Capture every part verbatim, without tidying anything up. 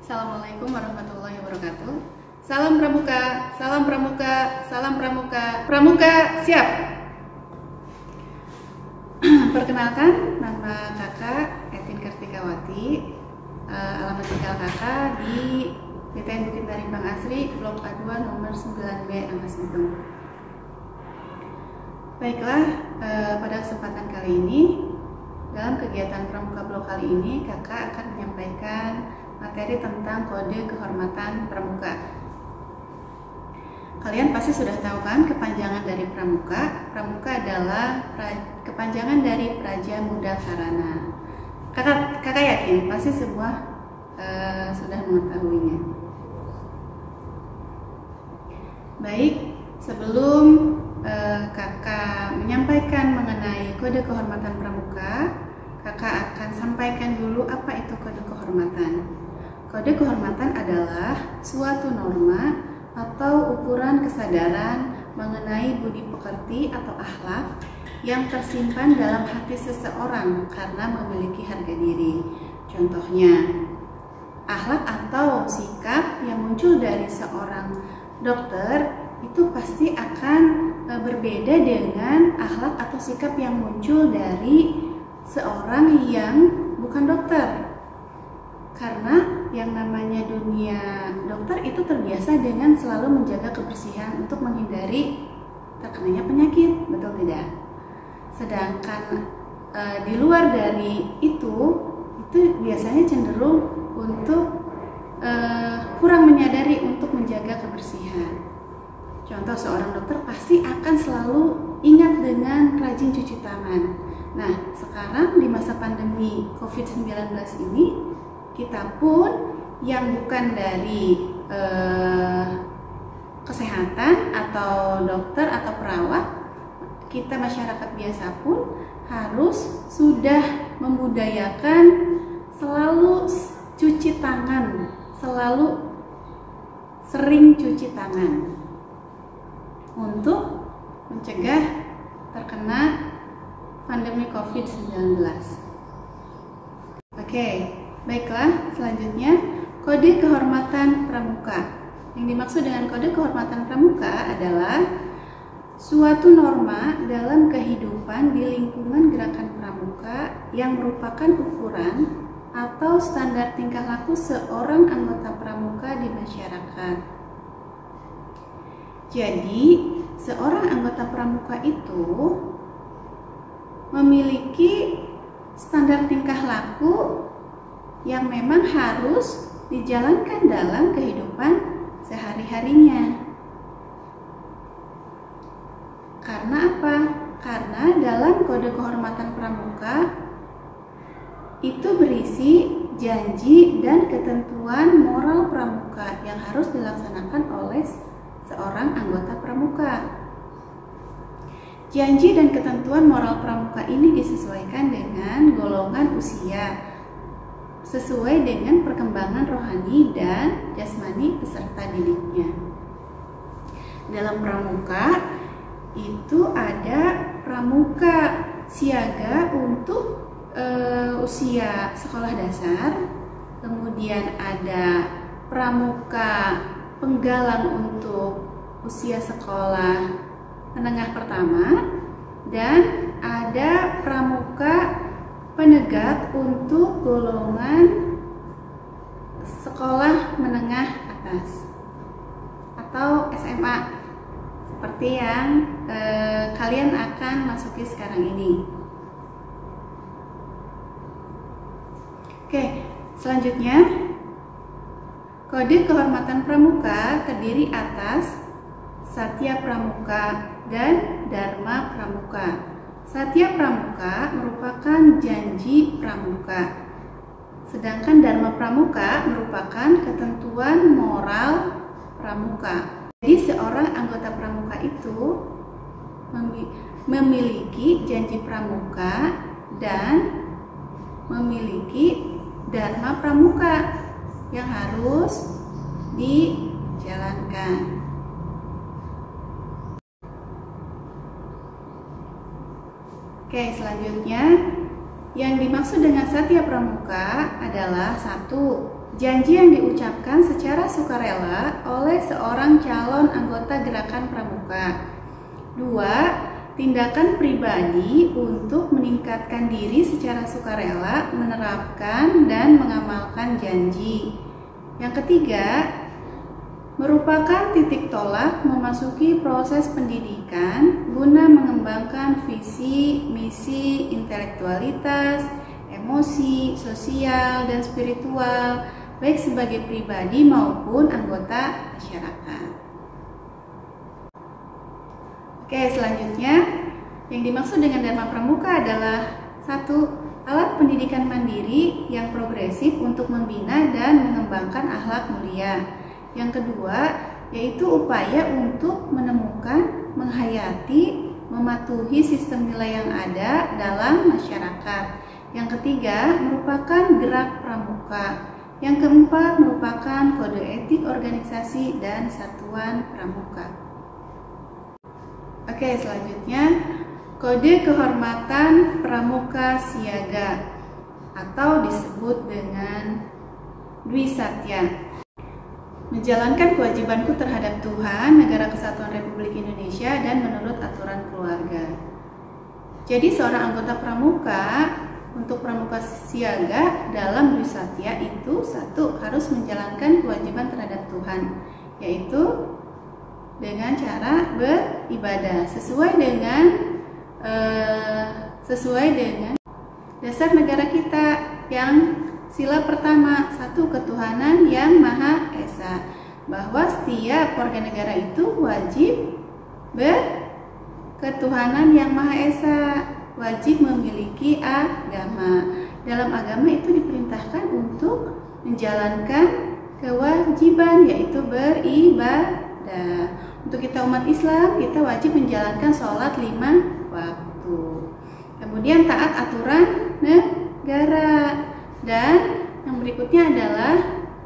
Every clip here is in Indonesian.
Assalamualaikum warahmatullahi wabarakatuh. Salam pramuka, salam pramuka, salam pramuka. Pramuka siap. Perkenalkan, nama kakak Etin Kartikawati. Uh, alamat tinggal kakak di B T N Bukit Darimpang Asri, Blok A dua nomor sembilan B, Angkas Bitung. Baiklah, uh, pada kesempatan kali ini, dalam kegiatan pramuka blok kali ini, kakak akan menyampaikan materi tentang kode kehormatan pramuka. Kalian pasti sudah tahu kan kepanjangan dari pramuka. Pramuka adalah pra, kepanjangan dari Praja Muda Karana. Kakak, kakak yakin pasti semua uh, sudah mengetahuinya. Baik, sebelum uh, kakak menyampaikan mengenai kode kehormatan pramuka, kakak akan sampaikan dulu apa itu kode kehormatan. Kode kehormatan adalah suatu norma atau ukuran kesadaran mengenai budi pekerti atau akhlak yang tersimpan dalam hati seseorang karena memiliki harga diri. Contohnya, akhlak atau sikap yang muncul dari seorang dokter itu pasti akan berbeda dengan akhlak atau sikap yang muncul dari seorang yang bukan dokter. Karena yang namanya dunia dokter itu terbiasa dengan selalu menjaga kebersihan untuk menghindari terkenanya penyakit, betul tidak? Sedangkan e, di luar dari itu, itu biasanya cenderung untuk e, kurang menyadari untuk menjaga kebersihan. Contoh, seorang dokter pasti akan selalu ingat dengan rajin cuci tangan. Nah, sekarang di masa pandemi covid sembilan belas ini, kita pun yang bukan dari eh, kesehatan atau dokter atau perawat, kita masyarakat biasa pun harus sudah membudayakan selalu cuci tangan, selalu sering cuci tangan untuk mencegah terkena pandemi covid sembilan belas. Oke, baiklah, selanjutnya kode kehormatan pramuka. Yang dimaksud dengan kode kehormatan pramuka adalah suatu norma dalam kehidupan di lingkungan gerakan pramuka yang merupakan ukuran atau standar tingkah laku seorang anggota pramuka di masyarakat. Jadi, seorang anggota pramuka itu memiliki standar tingkah laku yang memang harus dijalankan dalam kehidupan sehari-harinya. Karena apa? Karena dalam kode kehormatan pramuka itu berisi janji dan ketentuan moral pramuka yang harus dilaksanakan oleh seorang anggota pramuka. Janji dan ketentuan moral pramuka ini disesuaikan dengan golongan usia, sesuai dengan perkembangan rohani dan jasmani peserta didiknya. Dalam pramuka itu ada pramuka siaga untuk e, usia sekolah dasar, kemudian ada pramuka penggalang untuk usia sekolah menengah pertama, dan ada pramuka penegak untuk golongan sekolah menengah atas atau S M A, seperti yang eh, kalian akan masuki sekarang ini. Oke, selanjutnya kode kehormatan pramuka terdiri atas Satya Pramuka dan Dharma Pramuka. Satya Pramuka merupakan janji pramuka, sedangkan Dharma Pramuka merupakan ketentuan moral pramuka. Jadi seorang anggota pramuka itu memiliki janji pramuka dan memiliki Dharma Pramuka yang harus dijalankan. Oke, selanjutnya yang dimaksud dengan Satya Pramuka adalah satu, janji yang diucapkan secara sukarela oleh seorang calon anggota gerakan pramuka. Dua, tindakan pribadi untuk meningkatkan diri secara sukarela, menerapkan dan mengamalkan janji. Yang ketiga, merupakan titik tolak memasuki proses pendidikan guna mengembangkan visi, misi, intelektualitas, emosi, sosial, dan spiritual, baik sebagai pribadi maupun anggota masyarakat. Oke, selanjutnya yang dimaksud dengan Dharma Pramuka adalah satu, alat pendidikan mandiri yang progresif untuk membina dan mengembangkan akhlak mulia. Yang kedua, yaitu upaya untuk menemukan, menghayati, mematuhi sistem nilai yang ada dalam masyarakat. Yang ketiga, merupakan gerak pramuka. Yang keempat, merupakan kode etik organisasi dan satuan pramuka. Oke, selanjutnya kode kehormatan pramuka siaga atau disebut dengan Dwi Satya. Menjalankan kewajibanku terhadap Tuhan, Negara Kesatuan Republik Indonesia, dan menurut aturan keluarga. Jadi seorang anggota pramuka untuk pramuka siaga dalam Dwi Satya itu satu, harus menjalankan kewajiban terhadap Tuhan, yaitu dengan cara beribadah sesuai dengan eh, sesuai dengan dasar negara kita yang sila pertama, satu, ketuhanan yang Maha Esa, bahwa setiap warga negara itu wajib berketuhanan yang Maha Esa, wajib memiliki agama. Dalam agama itu diperintahkan untuk menjalankan kewajiban, yaitu beribadah. Untuk kita umat Islam, kita wajib menjalankan sholat lima waktu. Kemudian taat aturan negara. Dan yang berikutnya adalah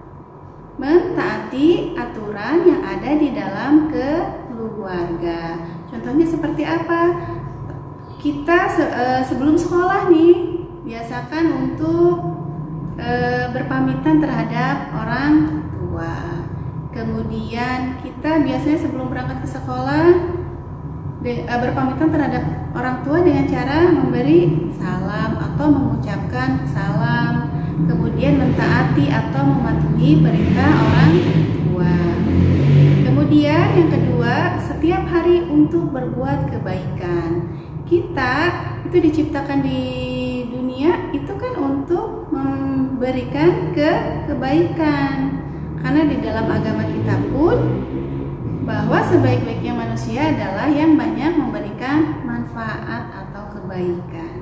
mentaati aturan yang ada di dalam keluarga. Contohnya seperti apa? Kita se sebelum sekolah nih, biasakan untuk e, berpamitan terhadap orang tua. Kemudian kita biasanya sebelum berangkat ke sekolah de, e, berpamitan terhadap orang tua dengan cara memberi salam atau mengucapkan salam. Kemudian mentaati atau mematuhi perintah orang tua. Kemudian yang kedua, setiap hari untuk berbuat kebaikan. Kita itu diciptakan di dunia itu kan untuk memberikan ke kebaikan. Karena di dalam agama kita pun bahwa sebaik-baiknya manusia adalah yang banyak memberikan manfaat atau kebaikan.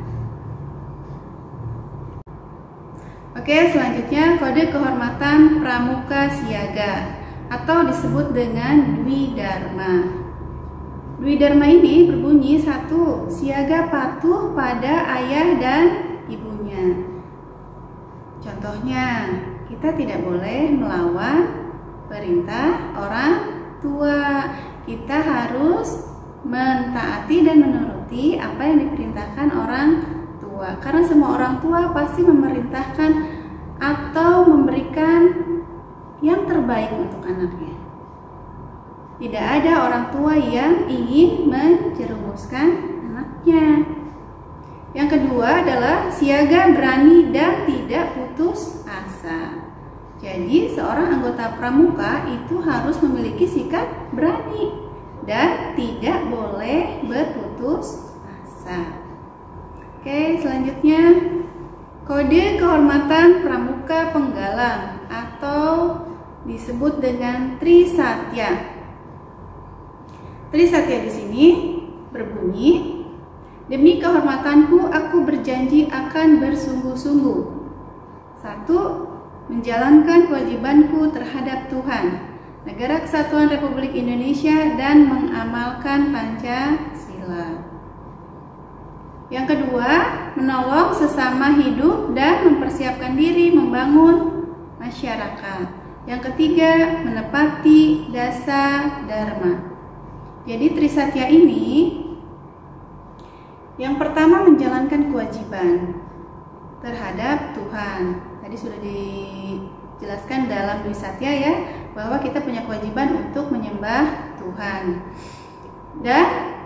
Oke, selanjutnya kode kehormatan pramuka siaga atau disebut dengan Dwi Dharma. Dwi Dharma ini berbunyi satu, siaga patuh pada ayah dan ibunya. Contohnya, kita tidak boleh melawan perintah orang tua. Kita harus mentaati dan menuruti apa yang diperintahkan orang tua. Karena semua orang tua pasti memerintahkan atau memberikan yang terbaik untuk anaknya. Tidak ada orang tua yang ingin menjerumuskan anaknya. Yang kedua adalah siaga, berani, dan tidak putus asa. Jadi seorang anggota pramuka itu harus memiliki sikap berani dan tidak boleh berputus asa. Oke, selanjutnya kode kehormatan pramuka penggalang atau disebut dengan Trisatya. Trisatya di sini berbunyi, demi kehormatanku aku berjanji akan bersungguh-sungguh. Satu, menjalankan kewajibanku terhadap Tuhan, Negara Kesatuan Republik Indonesia, dan mengamalkan Pancasila. Yang kedua, menolong sesama hidup dan mempersiapkan diri membangun masyarakat. Yang ketiga, menepati dasar dharma. Jadi Trisatya ini yang pertama menjalankan kewajiban terhadap Tuhan. Tadi sudah jelaskan dalam Dwi Satya ya, bahwa kita punya kewajiban untuk menyembah Tuhan. Dan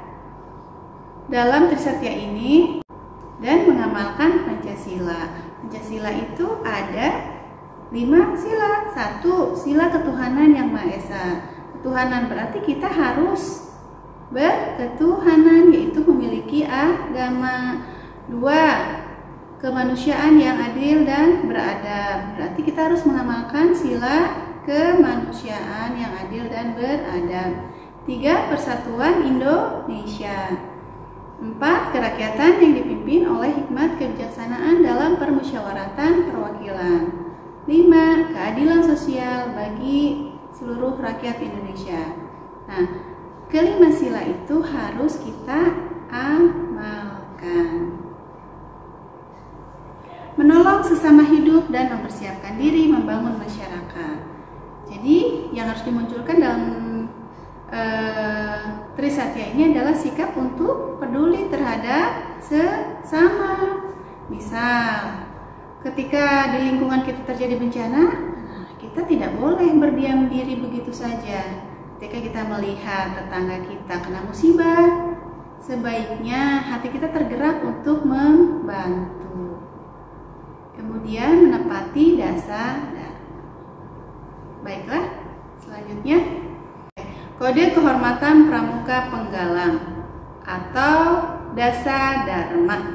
dalam Trisatya ini dan mengamalkan Pancasila. Pancasila itu ada lima sila. Satu, sila ketuhanan yang Maha Esa. Ketuhanan berarti kita harus berketuhanan, yaitu memiliki agama. Dua, kemanusiaan yang adil dan beradab. Berarti kita harus mengamalkan sila kemanusiaan yang adil dan beradab. Tiga, persatuan Indonesia. Empat, kerakyatan yang dipimpin oleh hikmat kebijaksanaan dalam permusyawaratan perwakilan. Lima, keadilan sosial bagi seluruh rakyat Indonesia. Nah, kelima sila itu harus kita amalkan. Menolong sesama hidup dan mempersiapkan diri membangun masyarakat. Jadi yang harus dimunculkan dalam uh, Trisatya ini adalah sikap untuk peduli terhadap sesama. Misal, ketika di lingkungan kita terjadi bencana, kita tidak boleh berdiam diri begitu saja. Ketika kita melihat tetangga kita kena musibah, sebaiknya hati kita tergerak untuk membantu. Kemudian menepati dasar dharma. Baiklah, selanjutnya kode kehormatan pramuka penggalang atau dasa dharma.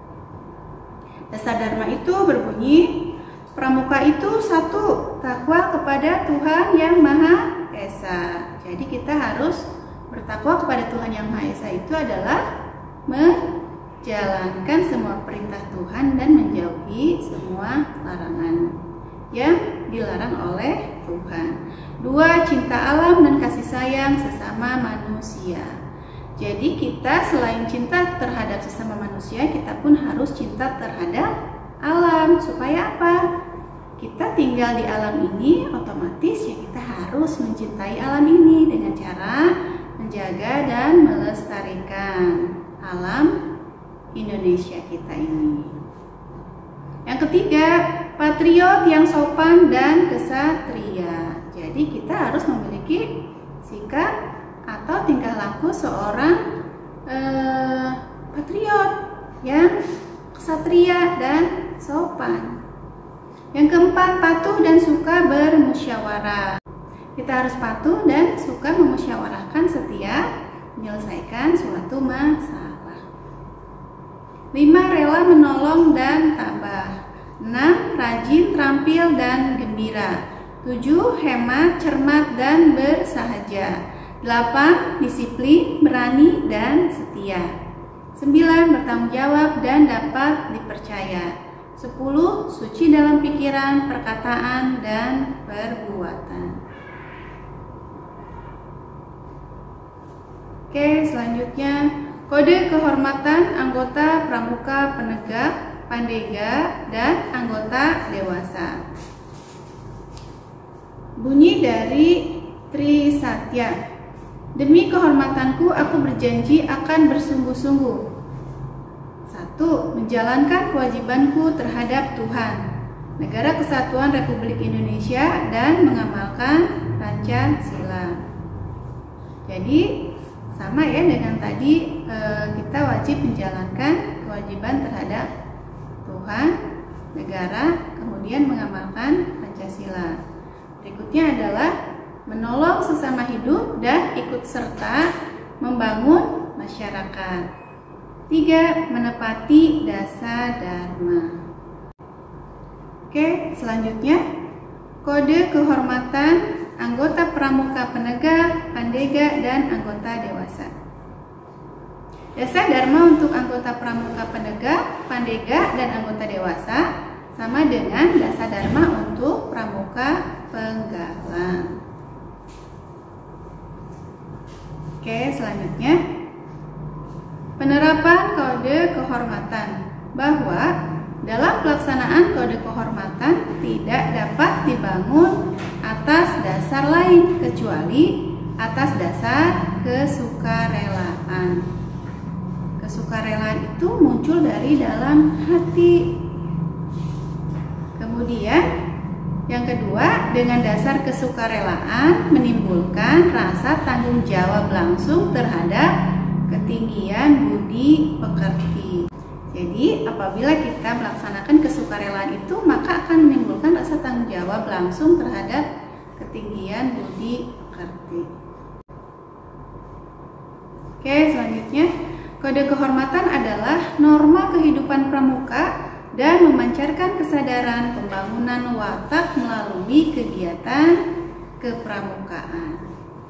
Dasa dharma itu berbunyi, pramuka itu satu, takwa kepada Tuhan yang Maha Esa. Jadi kita harus bertakwa kepada Tuhan yang Maha Esa itu adalah menjalankan semua perintah Tuhan dan menjauhi semua larangan yang dilarang oleh Tuhan. Dua, cinta alam dan kasih sayang sesama manusia. Jadi kita selain cinta terhadap sesama manusia, kita pun harus cinta terhadap alam. Supaya apa? Kita tinggal di alam ini, otomatis ya kita harus mencintai alam ini dengan cara menjaga dan melestarikan alam Indonesia kita ini. Yang ketiga, patriot yang sopan dan kesatria. Jadi kita harus memiliki sikap atau tingkah laku seorang eh, patriot yang kesatria dan sopan. Yang keempat, patuh dan suka bermusyawarah. Kita harus patuh dan suka memusyawarahkan setiap menyelesaikan suatu masalah. Lima, rela menolong dan tabah. Enam, rajin, terampil dan gembira. Tujuh, hemat, cermat dan bersahaja. Delapan, disiplin, berani dan setia. Sembilan, bertanggung jawab dan dapat dipercaya. Sepuluh, suci dalam pikiran, perkataan dan perbuatan. Oke, selanjutnya kode kehormatan anggota pramuka penegak, pandega, dan anggota dewasa. Bunyi dari Trisatya. Demi kehormatanku, aku berjanji akan bersungguh-sungguh. Satu, menjalankan kewajibanku terhadap Tuhan, Negara Kesatuan Republik Indonesia, dan mengamalkan Pancasila. Jadi sama ya dengan tadi, kita wajib menjalankan kewajiban terhadap Tuhan, negara, kemudian mengamalkan Pancasila. Berikutnya adalah menolong sesama hidup dan ikut serta membangun masyarakat. Tiga, menepati dasa dharma. Oke, selanjutnya kode kehormatan anggota pramuka penegak, pandega, dan anggota dewasa. Dasa dharma untuk anggota pramuka penegak, pandega, dan anggota dewasa sama dengan dasa dharma untuk pramuka penggalang. Oke, selanjutnya penerapan kode kehormatan, bahwa dalam pelaksanaan kode kehormatan tidak dapat dibangun atas dasar lain kecuali atas dasar kesukarelaan. Kesukarelaan itu muncul dari dalam hati. Kemudian Yang kedua, dengan dasar kesukarelaan menimbulkan rasa tanggung jawab langsung terhadap ketinggian budi pekerti. Jadi, apabila kita melaksanakan kesukarelaan itu, maka akan menimbulkan rasa tanggung jawab langsung terhadap ketinggian budi pekerti. Oke, selanjutnya, kode kehormatan adalah norma kehidupan pramuka dan memancarkan kesadaran pembangunan watak melalui kegiatan kepramukaan.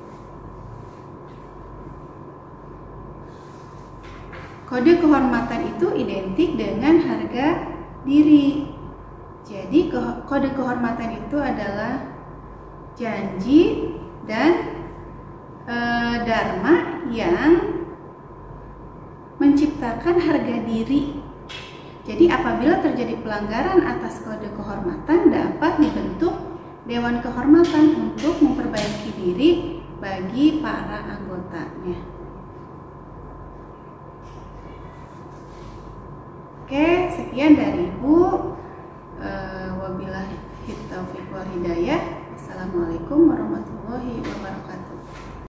Kode kehormatan itu identik dengan harga diri. Jadi kode kehormatan itu adalah janji dan e, dharma yang menciptakan harga diri. Jadi apabila terjadi pelanggaran atas kode kehormatan, dapat dibentuk Dewan Kehormatan untuk memperbaiki diri bagi para anggotanya. Oke, sekian dari Ibu. Wabillahi taufiq wal hidayah. Assalamualaikum warahmatullahi wabarakatuh.